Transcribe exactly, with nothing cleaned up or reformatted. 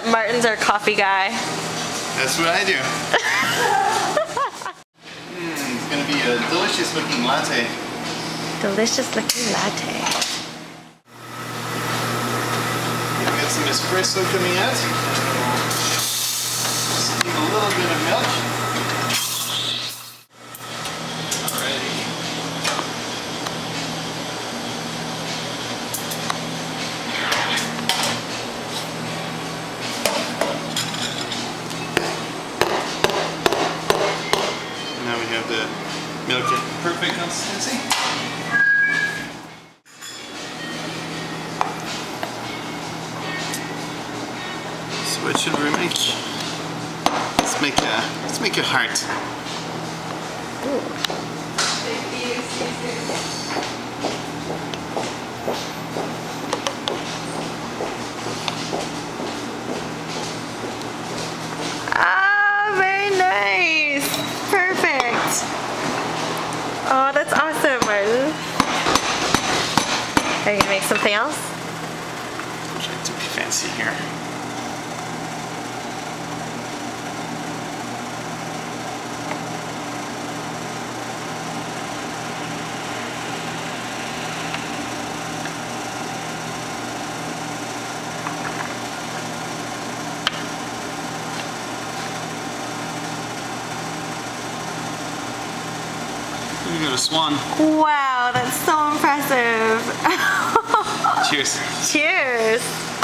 that Martin's our coffee guy. That's what I do. mm, it's gonna be a delicious looking latte. Delicious looking latte. We've got some espresso coming out. Just need a little bit of milk. Alrighty. Now we have the milk at perfect consistency. So what should we make? Let's make a let's make a heart. Ooh. Ah, very nice. Perfect. Oh, that's awesome, Martin. Are you gonna make something else? Try to be fancy here. We got a swan. Wow, that's so impressive. Cheers. Cheers.